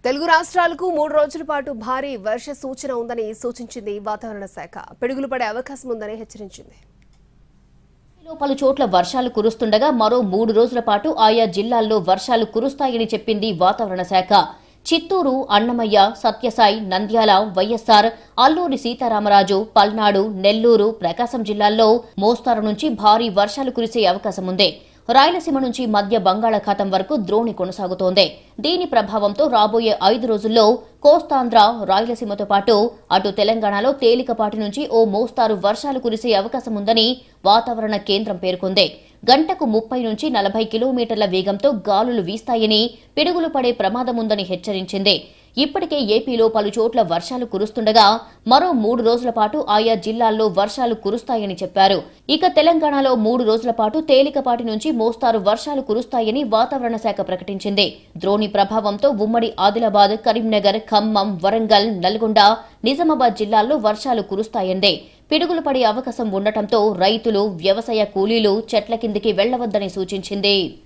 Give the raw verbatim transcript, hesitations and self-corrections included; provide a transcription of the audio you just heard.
తెలుగు రాష్ట్రాలకు మూడు రోజుల పాటు భారీ వర్ష సూచన ఉందని సూచించింది వాతావరణ శాఖ. పిడుగులు పడే అవకాశం ఉందని హెచ్చరించింది. పలు చోట్ల వర్షాలు కురుస్తుండగా మరో మూడు రోజుల పాటు ఆయా జిల్లాల్లో వర్షాలు కురుస్తాయని చెప్పింది వాతావరణ శాఖ. చిత్తూరు, అన్నమయ్య, సత్యసాయి, నంద్యాల, వైఎస్ఆర్, అల్లూరి సీతారామరాజు, పల్నాడు, నెల్లూరు, ప్రకాశం జిల్లాల్లో మోస్తారు నుంచి భారీ వర్షాలు కురిసే అవకాశం ఉంది. రాయలసీమ నుంచి మధ్య బంగాళాఖాతం వరకు ద్రోణి కొనసాగుతోంది. దీని ప్రభావంతో రాబోయే ఐదు రోజుల్లో కోస్తాంధ్ర, రాయలసీమతో పాటు అటు తెలంగాణలో తేలికపాటి నుంచి ఓ మోస్తారు వర్షాలు కురిసే అవకాశం ఉందని వాతావరణ కేంద్రం పేర్కొంది. గంటకు ముప్పై నుంచి నలభై కిలోమీటర్ల వేగంతో గాలులు వీస్తాయని, పిడుగులు పడే ప్రమాదముందని హెచ్చరించింది. ఇప్పటికే ఏపీలో పలు చోట్ల వర్షాలు కురుస్తుండగా మరో మూడు రోజుల పాటు ఆయా జిల్లాల్లో వర్షాలు కురుస్తాయని చెప్పారు. ఇక తెలంగాణలో మూడు రోజుల పాటు తేలికపాటి నుంచి మోస్తారు వర్షాలు కురుస్తాయని వాతావరణ శాఖ ప్రకటించింది. ద్రోణి ప్రభావంతో ఉమ్మడి ఆదిలాబాద్, కరీంనగర్, ఖమ్మం, వరంగల్, నల్గొండ, నిజామాబాద్ జిల్లాల్లో వర్షాలు కురుస్తాయందే. పిడుగులు పడే అవకాశం ఉండటంతో రైతులు, వ్యవసాయ కూలీలు చెట్ల కిందికి వెళ్లవద్దని సూచించింది.